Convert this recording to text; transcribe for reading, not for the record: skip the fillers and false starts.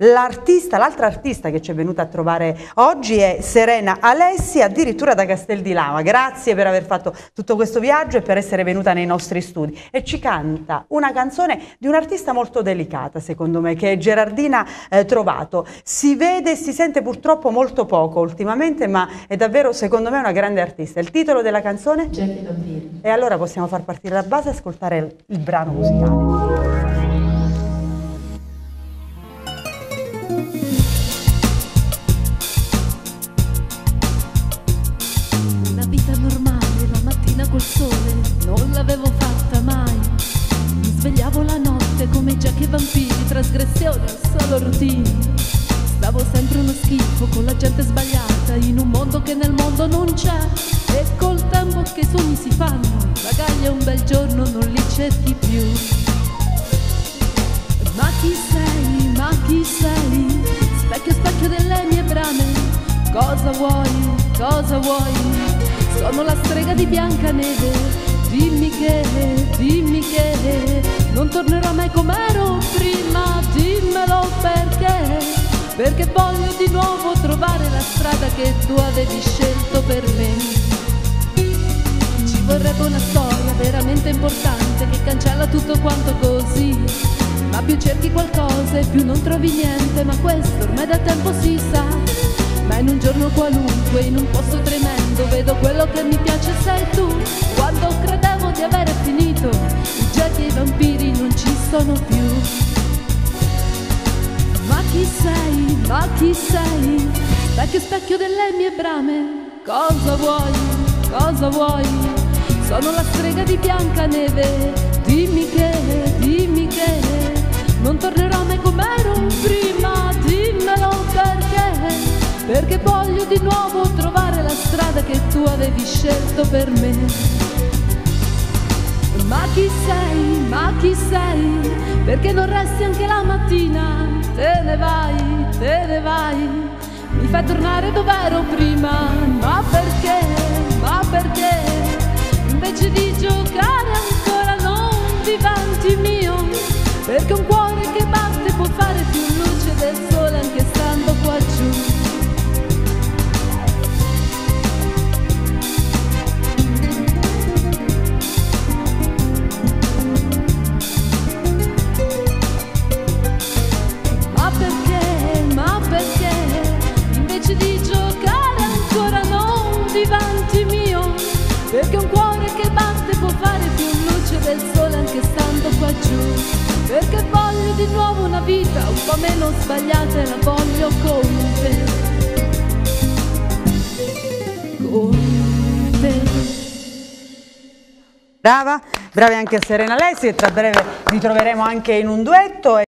l'altra artista che ci è venuta a trovare oggi è Serena Alessi, addirittura da Castel di Lama. Grazie per aver fatto tutto questo viaggio e per essere venuta nei nostri studi. E ci canta una canzone di un'artista molto delicata, secondo me, che è Gerardina Trovato. Si vede e si sente purtroppo molto poco ultimamente, ma è davvero, secondo me, una grande artista. Il titolo della canzone? Jackie Vampiri. E allora possiamo far partire la base e ascoltare il brano musicale. La vita normale, la mattina col sole, non l'avevo fatta mai. Mi svegliavo la notte come Jackie Vampiri, trasgressione o solo routine. Stavo sempre uno schifo con la gente sbagliata, in un mondo che nel mondo non c'è. E col tempo che i sogni si fanno, magari un bel giorno non li cerchi più. Ma chi sei, ma chi sei? Specchio, specchio delle mie brame. Cosa vuoi, cosa vuoi? Sono la strega di Biancaneve. Dimmi che non tornerò mai com'ero prima. Dimmelo perché. Perché voglio di nuovo trovare la strada che tu avevi scelto per me. Ci vorrebbe una storia veramente importante che cancella tutto quanto così. Ma più cerchi qualcosa e più non trovi niente, ma questo ormai da tempo si sa. Ma in un giorno qualunque, in un posto tremendo, vedo quello che mi piace sei tu. Quando credevo di avere finito, i Jackie e i vampiri non ci sono più. Ma chi sei, ma chi sei? Specchio, specchio delle mie brame. Cosa vuoi, cosa vuoi? Sono la strega di Biancaneve. Dimmi che non tornerò mai com'ero prima. Dimmelo perché. Perché voglio di nuovo trovare la strada che tu avevi scelto per me. Ma chi sei, ma chi sei? Perché non resti anche la mattina? Te ne vai, te ne vai. Mi fai tornare dove ero prima. Ma perché, ma perché? Invece di giocare ancora non diventi mio. Perché un cuore che batte può fare più luce del sole anche stando qua giù. Perché un cuore che batte può fare più luce del sole anche stando qua giù. Perché voglio di nuovo una vita un po' meno sbagliata e la voglio con te. Con te. Brava, bravi anche a Serena Alessi, che tra breve ritroveremo anche in un duetto.